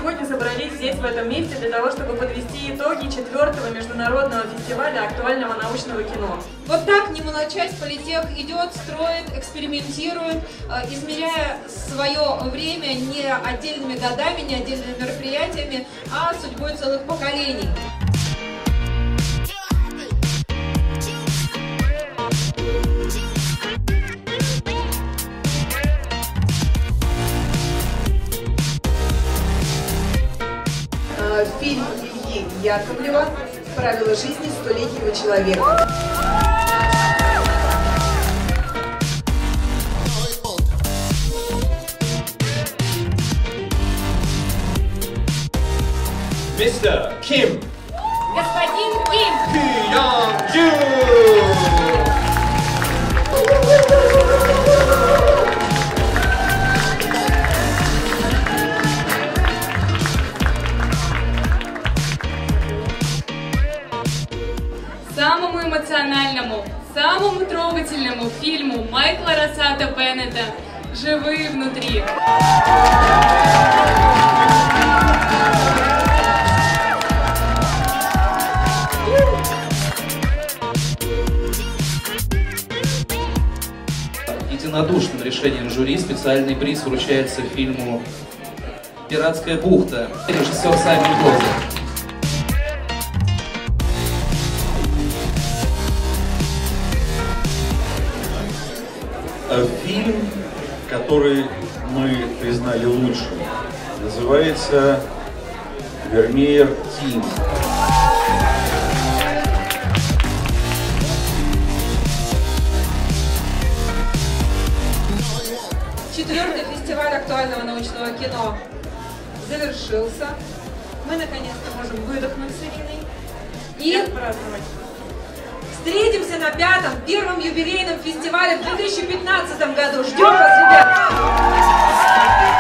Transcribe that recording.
сегодня собрались здесь, в этом месте, для того, чтобы подвести итоги 4-го международного фестиваля актуального научного кино. Вот так Немолодчасть Политех идет, строит, экспериментирует, измеряя свое время не отдельными годами, не отдельными мероприятиями, а судьбой целых поколений. Фильм Ильи Яковлева «Правила жизни столетнего человека». Мистер Ким. Господин Ким. Ки-Янг-Ю. Самому эмоциональному, самому трогательному фильму Майкла Рассата Беннета «Живые внутри». Единодушным решением жюри специальный приз вручается фильму «Пиратская бухта». Режиссер Саймон Глозер. Фильм, который мы признали лучшим, называется «Вермеер Тим». Четвертый фестиваль актуального научного кино завершился. Мы наконец-то можем выдохнуть с Ириной и встретимся на первом юбилейном фестивале в 2015 году. Ждем вас, ребята!